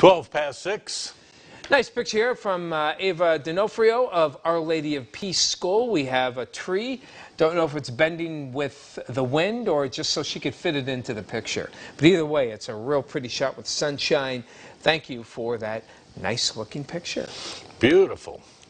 12 past 6. Nice picture here from Ava D'Onofrio of Our Lady of Peace School. We have a tree. Don't know if it's bending with the wind or just so she could fit it into the picture. But either way, it's a real pretty shot with sunshine. Thank you for that nice looking picture. Beautiful.